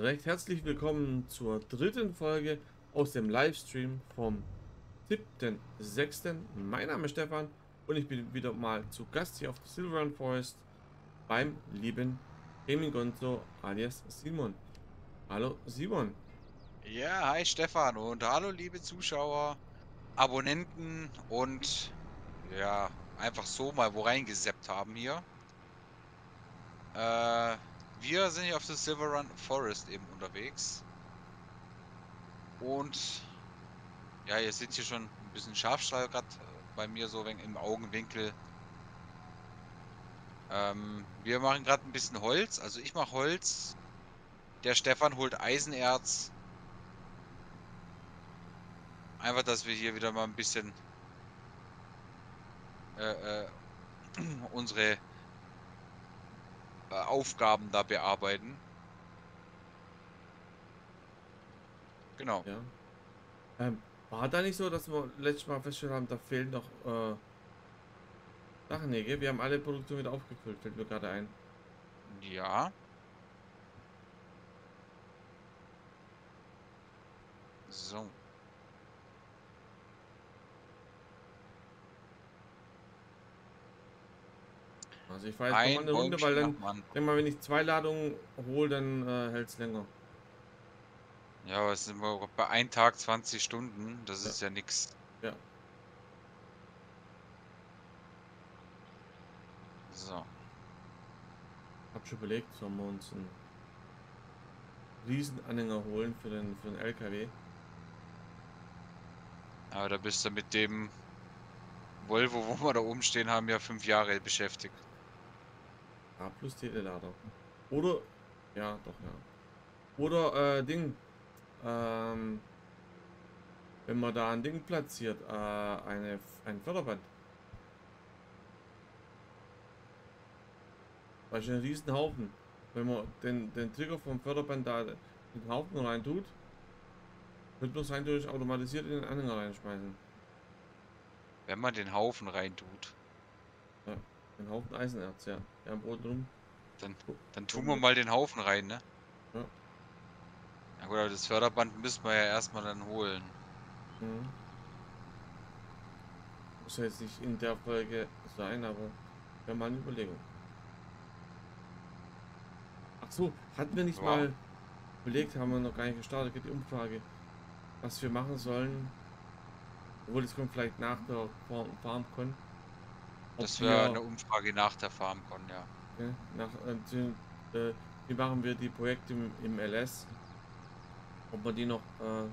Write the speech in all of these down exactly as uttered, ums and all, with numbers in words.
recht herzlich willkommen zur dritten Folge aus dem Livestream vom siebten sechsten Mein Name ist Stefan und ich bin wieder mal zu Gast hier auf der Silver Forest beim lieben Gaming Gonzo alias Simon. Hallo Simon. Ja, hi Stefan und hallo liebe Zuschauer, Abonnenten und ja, einfach so mal wo reingesappt haben hier. Äh, Wir sind hier auf der Silver Run Forest eben unterwegs und ja, ihr seht hier schon ein bisschen Schafstall gerade bei mir so wenig im Augenwinkel. Ähm, wir machen gerade ein bisschen Holz, also ich mache Holz, der Stefan holt Eisenerz. Einfach, dass wir hier wieder mal ein bisschen äh, äh, unsere äh, Aufgaben da bearbeiten. Genau. Ja. Ähm, war da nicht so, dass wir letztes Mal festgestellt haben, da fehlen noch äh, Sachen? Nee, gell? Wir haben alle Produktionen wieder aufgefüllt, fällt mir gerade ein. Ja, so. Also ich fahre jetzt nochmal Ein eine Runde, weil Bäumchen nach dann, dem anderen. denk mal, wenn ich zwei Ladungen hole, dann äh, hält es länger. Ja, aber es sind wir bei ein Tag zwanzig Stunden. Das Ja, ist ja nix. ja. So. Hab schon überlegt, sollen wir uns einen Riesenanhänger holen für den, für den L K W. Aber da bist du mit dem Volvo, wo wir da oben stehen haben, ja fünf Jahre beschäftigt. A plus Telelader. Oder, ja, doch, ja. Oder, äh, Ding, ähm, wenn man da ein Ding platziert, äh, eine, ein Förderband. Beispiel einen riesen Haufen. Wenn man den, den Trigger vom Förderband da in den Haufen rein tut, wird man es rein durch automatisiert in den Anhänger reinschmeißen. Wenn man den Haufen reintut, Ja, ein Haufen Eisenerz, ja. Ja, am Boden rum. dann, Gu- dann tun gucken wir wir. mal den Haufen rein, ne? Ja. Ja gut, aber das Förderband müssen wir ja erstmal dann holen. Mhm. Muss ja jetzt nicht in der Folge sein, aber wäre mal eine Überlegung. Ach so, hatten wir nicht Ja, mal überlegt, haben wir noch gar nicht gestartet, die Umfrage, was wir machen sollen, obwohl das kommt vielleicht nach der Farm- FarmCon, ob das wäre eine wir, Umfrage nach der FarmCon, ja. äh, nach, äh, die- äh, wie machen wir die Projekte im, im L S, ob wir die noch, äh,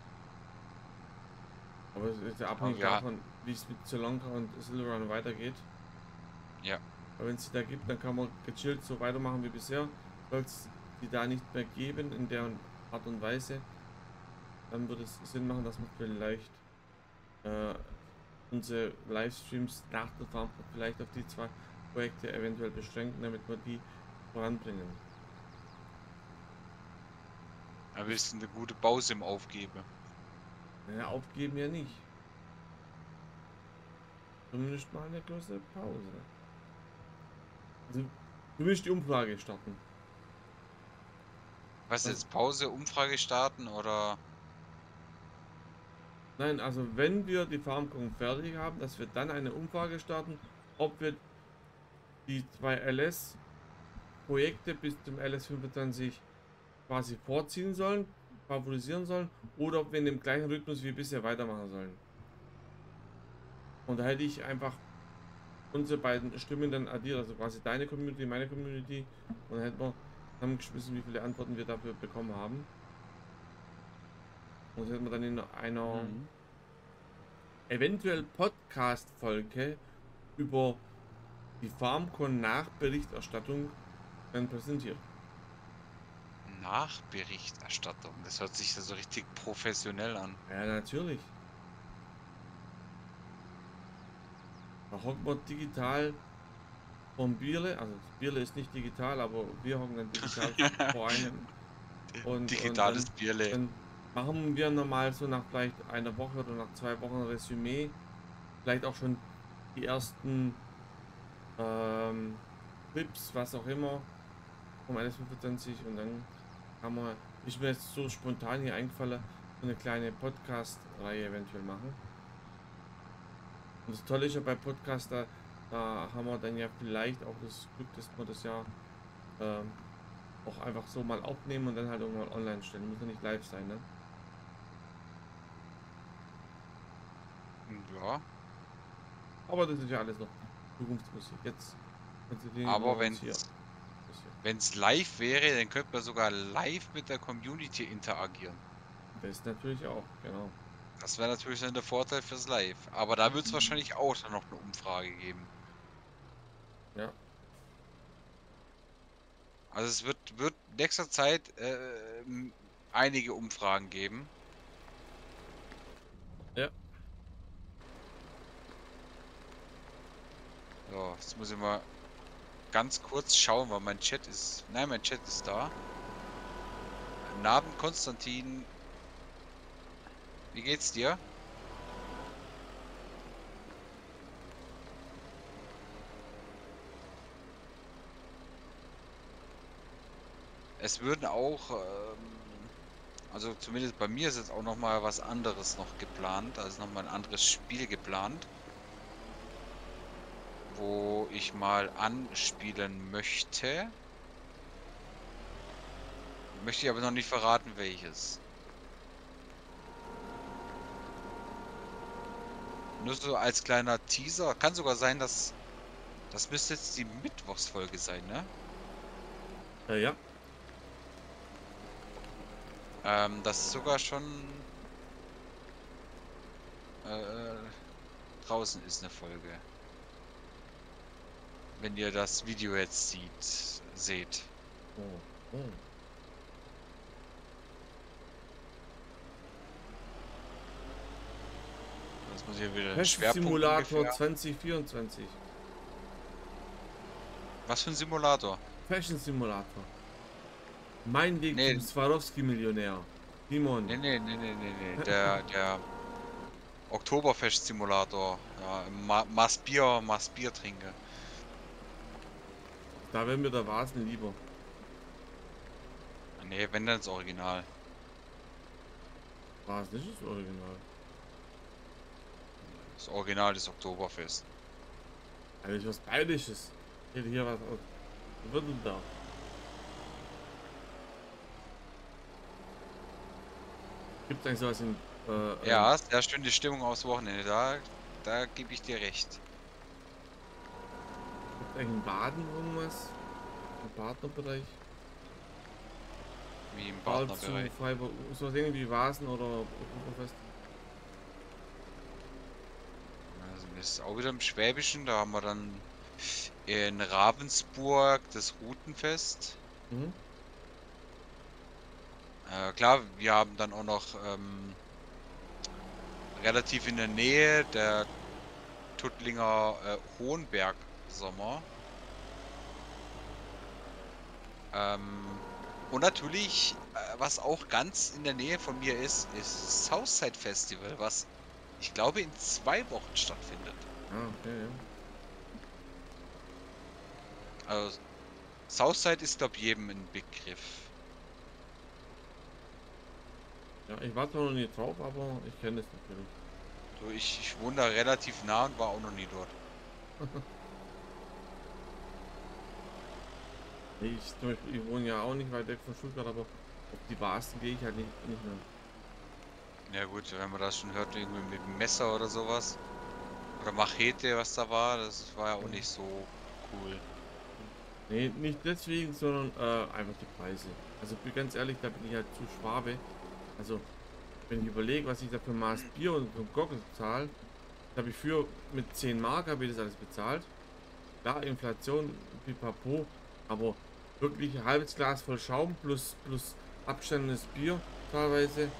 aber es ist ja Aber abhängig wir, ha- davon, wie es mit Sri und Silverrun weitergeht. ja, Aber wenn es die da gibt, dann kann man gechillt so weitermachen wie bisher. Soll es die da nicht mehr geben in der Art und Weise, dann würde es Sinn machen, dass man vielleicht äh, unsere Livestreams nach der Farm vielleicht auf die zwei Projekte eventuell beschränken, damit wir die voranbringen. aber wir Das, sind eine gute Bausim aufgebe. naja, aufgeben ja nicht. Zumindest mal eine große Pause. Also, du willst die Umfrage starten. Was Was? jetzt, Pause, Umfrage starten oder? Nein, also wenn wir die Farmcon fertig haben, dass wir dann eine Umfrage starten, ob wir die zwei L S-Projekte bis zum L S fünfundzwanzig quasi vorziehen sollen, favorisieren sollen, oder ob wir in dem gleichen Rhythmus wie bisher weitermachen sollen. Und da hätte ich einfach unsere beiden Stimmen dann addiert, also quasi deine Community, meine Community, und dann hätten wir zusammengeschmissen, wie viele Antworten wir dafür bekommen haben. Und das hätten wir dann in einer Mhm. eventuell Podcast-Folge über die FarmCon-Nachberichterstattung dann präsentiert. Nachberichterstattung. Das hört sich ja so richtig professionell an. Ja, natürlich. Da hocken wir digital vom Bierle, also das Bierle ist nicht digital, aber wir hocken dann digital vor einem und, und Digitales dann, Bierle. dann machen wir normal so nach vielleicht einer Woche oder nach zwei Wochen ein Resümee, vielleicht auch schon die ersten ähm, Clips, was auch immer, vom L S fünfundzwanzig und dann kann man, ist mir jetzt so spontan hier eingefallen, so eine kleine Podcast-Reihe eventuell machen. Und das Tolle ist ja bei Podcast, da, da haben wir dann ja vielleicht auch das Glück, dass wir das ja ähm, auch einfach so mal aufnehmen und dann halt irgendwann online stellen. Muss ja nicht live sein, ne? Ja, Aber das ist ja alles noch Zukunftsmusik. Jetzt konzentrieren wir aber uns hier. wenn's wenn's live wäre, dann könnte man sogar live mit der Community interagieren. Das natürlich auch, genau. Das wäre natürlich dann der Vorteil fürs Live. Aber da wird es wahrscheinlich auch dann noch eine Umfrage geben. Ja, Also es wird wird in nächster Zeit, äh, ähm, einige Umfragen geben. ja. So, jetzt muss ich mal ganz kurz schauen, weil mein Chat ist nein, mein Chat ist da. Guten Abend, Konstantin. Wie geht's dir? Es würden auch, ähm, also zumindest bei mir ist jetzt auch noch mal was anderes noch geplant, also noch mal ein anderes Spiel geplant, wo ich mal anspielen möchte. Möchte ich aber noch nicht verraten, welches. Nur so als kleiner Teaser. Kann sogar sein, dass das müsste jetzt die Mittwochsfolge sein, ne? Äh, ja. Ähm, das ist sogar schon äh, draußen ist eine Folge. Wenn ihr das Video jetzt sieht, seht. Oh, oh. Das muss hier wieder ein Fashion Schwerpunkt Simulator ungefähr. zwanzig vierundzwanzig. Was für ein Simulator? Fashion Simulator. Mein Weg Nee, zum Swarovski-Millionär. Simon. nee, nee, nee, nee, nee, nee. Der, der Oktoberfest-Simulator. Ja, Ma Maß Bier, Maß Bier trinke. Da wäre mir der Vasen lieber. Nee, wenn dann das Original. Vasen ist das Original. Das Original ist Oktoberfest. Eigentlich was Bayerisches. Ich hätte hier was aus Württemberg. Gibt es eigentlich sowas in. Äh, ähm, Ja, sehr schön die Stimmung aufs Wochenende. Da, da gebe ich dir recht. Gibt es eigentlich in Baden irgendwas? Im Partnerbereich? Wie im Bald zu Partnerbereich. Freiburg. Sowas irgendwie Vasen oder Oktoberfest. Also das ist auch wieder im Schwäbischen. Da haben wir dann in Ravensburg das Rutenfest. Mhm. Äh, klar, wir haben dann auch noch ähm, relativ in der Nähe der Tuttlinger äh, Hohenberg-Sommer. Ähm, und natürlich, äh, was auch ganz in der Nähe von mir ist, ist Southside Festival, was ich glaube in zwei Wochen stattfindet. Ah, okay, ja. Also Southside ist glaube jedem ein Begriff. Ja, ich war zwar noch nie drauf, aber ich kenne es natürlich. So, ich, ich wohne da relativ nah und war auch noch nie dort. Ich, zum Beispiel, ich wohne ja auch nicht weit weg von Stuttgart, aber auf die Vasen gehe ich halt nicht, nicht mehr. Ja gut, wenn man das schon hört, irgendwie mit dem Messer oder sowas. Oder Machete, was da war, das war ja auch nicht so cool. Nee, nicht deswegen, sondern äh, einfach die Preise. Also bin ganz ehrlich, da bin ich halt zu Schwabe. Also, wenn ich überlege, was ich da für ein Maß Bier und so ein Gockel zahle, habe ich für mit zehn Mark habe ich das alles bezahlt. Klar, Inflation, pipapo, aber wirklich ein halbes Glas voll Schaum plus, plus abstandendes Bier teilweise. Ja.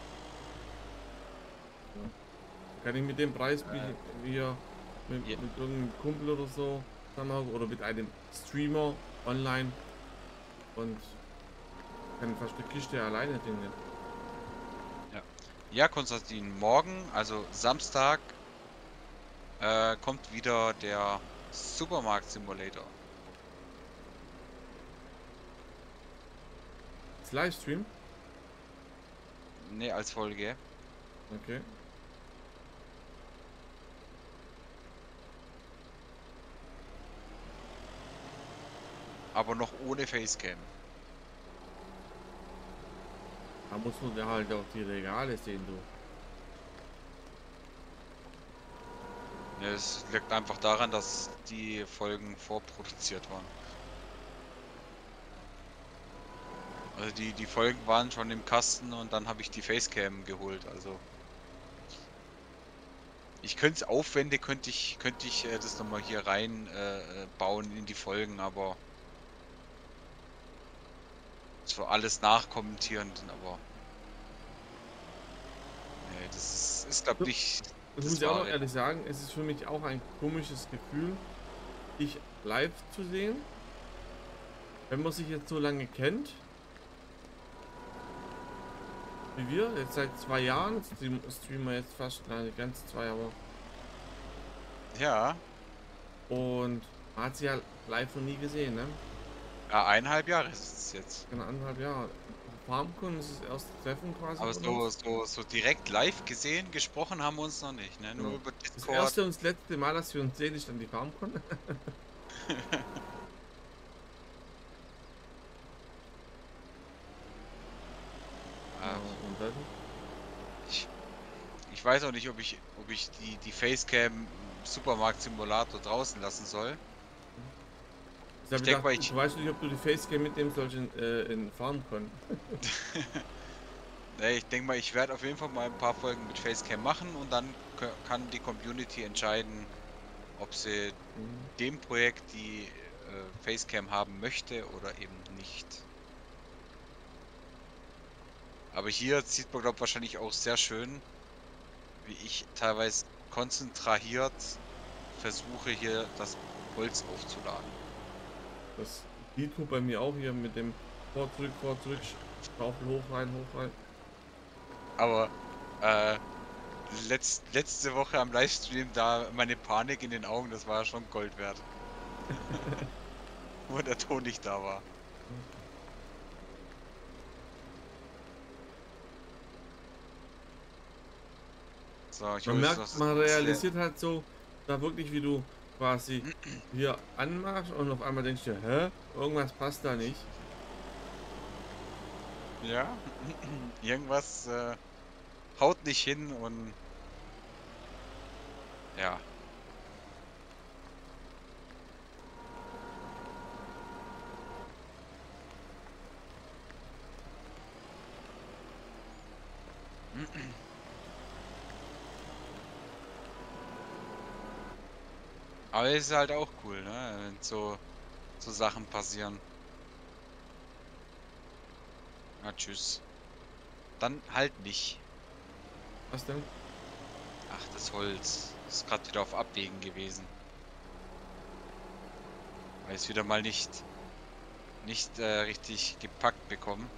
Kann ich mit dem Preis wie wie hier mit, Ja. mit irgendeinem Kumpel oder so zusammenhauen oder mit einem Streamer online und kann fast eine Kiste alleine trinken. Ja, Konstantin, morgen, also Samstag, äh, kommt wieder der Supermarkt Simulator. Als Livestream? Ne, als Folge. Okay. Aber noch ohne Facecam. Da muss man ja halt auch die Regale sehen, du. Ja, es liegt einfach daran, dass die Folgen vorproduziert waren. Also die, die Folgen waren schon im Kasten und dann habe ich die Facecam geholt. Also ich könnte es aufwendig, könnte ich, könnte ich äh, das nochmal hier rein äh, äh, bauen in die Folgen, aber so alles nachkommentieren, aber nee, das ist, ist glaube ich nicht Das muss das ich auch noch Wahre. ehrlich sagen, es ist für mich auch ein komisches Gefühl, dich live zu sehen. Wenn man sich jetzt so lange kennt, wie wir, jetzt seit zwei Jahren, stream, streamen wir jetzt fast, nein, die ganze zwei, aber. Ja, Und man hat sie ja live noch nie gesehen, ne? ja, eineinhalb Jahre ist es jetzt. Keine anderthalb Jahre. FarmCon ist das erste Treffen quasi Aber von so, uns. so, so direkt live gesehen, gesprochen haben wir uns noch nicht, ne? Nur Genau. über Das Discord. erste und das letzte Mal, dass wir uns sehen, ist dann die FarmCon. Ja, Ah, und dann. ich, ich weiß auch nicht, ob ich, ob ich die, die Facecam im Supermarkt-Simulator draußen lassen soll. Ich Ich habe denke gedacht, mal, du ich. weißt nicht, ob du die Facecam mitnehmen sollst in, äh, in FarmCon. Ne, ich denke mal, ich werde auf jeden Fall mal ein paar Folgen mit Facecam machen und dann kö- kann die Community entscheiden, ob sie Mhm. dem Projekt die äh, Facecam haben möchte oder eben nicht. Aber hier sieht man, glaube ich, wahrscheinlich auch sehr schön, wie ich teilweise konzentriert versuche, hier das Holz aufzuladen. Das die tut bei mir auch hier mit dem vor, zurück, vor, zurück, Schaufel hoch, rein, hoch, rein. Aber äh, letzt, letzte Woche am Livestream, da meine Panik in den Augen, das war schon Gold wert, wo der Ton nicht da war. So, ich Man hole jetzt merkt, noch man das leer. realisiert halt so, da wirklich, wie du quasi hier anmachst und auf einmal denkst du, hä? Irgendwas passt da nicht. Ja, irgendwas äh, haut nicht hin und ja. Aber es ist halt auch cool, ne? Wenn so, so Sachen passieren. Na, tschüss. Dann halt nicht. Was denn? Ach, das Holz. Ist gerade wieder auf Abwägen gewesen. Weil ich es wieder mal nicht, nicht äh, richtig gepackt bekommen.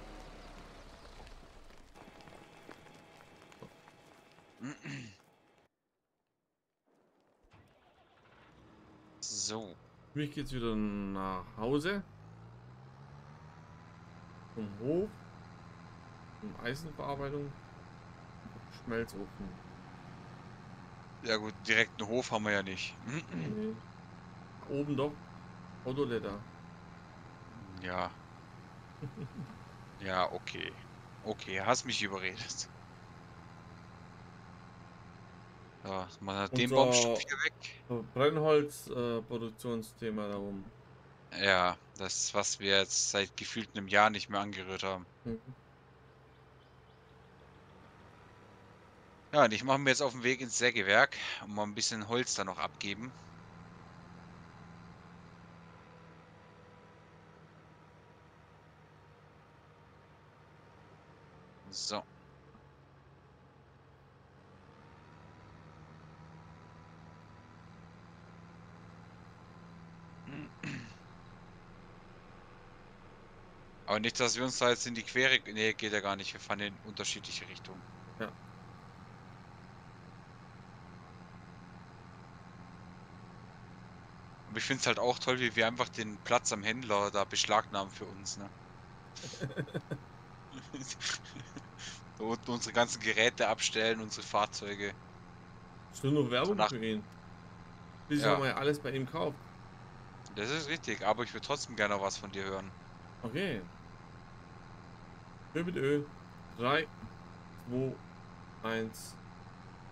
So. Für mich geht's wieder nach Hause. Zum Hof. Zum Eisenverarbeitung. Schmelzofen. Ja gut, direkt einen Hof haben wir ja nicht. Nee. Oben doch. Autoletter. Ja, ja, okay. Okay, hast mich überredet. So, man hat den Baumstumpf Unser hier weg. Brennholz-Produktionsthema darum. Ja, das, was wir jetzt seit gefühlt einem Jahr nicht mehr angerührt haben. Mhm. Ja, und ich mache mir jetzt auf den Weg ins Sägewerk und mal ein bisschen Holz da noch abgeben. So. Aber nicht, dass wir uns da jetzt in die Quere. Nee, geht ja gar nicht. Wir fahren in unterschiedliche Richtungen. Ja. Aber ich finde es halt auch toll, wie wir einfach den Platz am Händler da beschlagnahmen für uns, ne? Und unsere ganzen Geräte abstellen, unsere Fahrzeuge. Ist nur noch Werbung Danach, für ihn. Schließlich ja, haben wir ja alles bei ihm gekauft. das ist richtig, aber ich würde trotzdem gerne noch was von dir hören. Okay. Ö mit Ö. drei, zwei, eins.